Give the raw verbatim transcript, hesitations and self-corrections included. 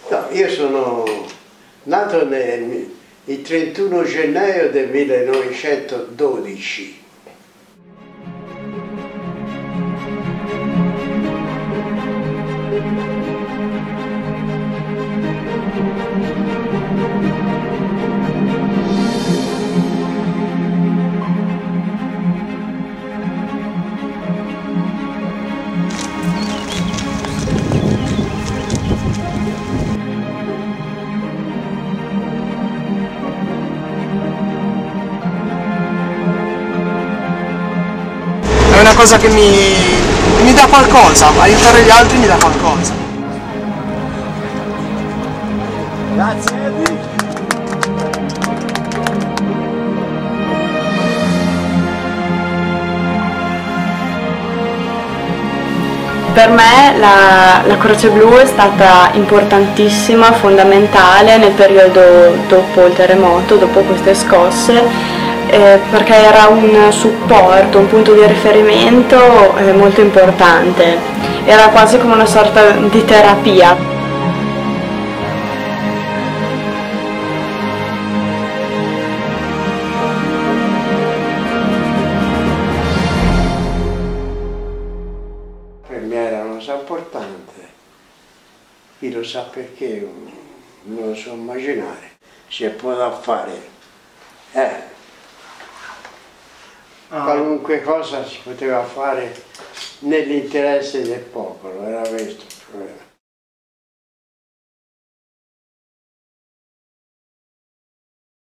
No, io sono nato nel, il trentuno gennaio del millenovecentododici. È una cosa che mi, mi dà qualcosa, aiutare gli altri mi dà qualcosa. Grazie Eddie. Per me la, la Croce Blu è stata importantissima, fondamentale nel periodo dopo il terremoto, dopo queste scosse. Eh, perché era un supporto, un punto di riferimento eh, molto importante, era quasi come una sorta di terapia. Per me era una cosa importante, chi lo sa perché non lo so immaginare, si può fare. Eh. Ah. Qualunque cosa si poteva fare nell'interesse del popolo, era questo il problema.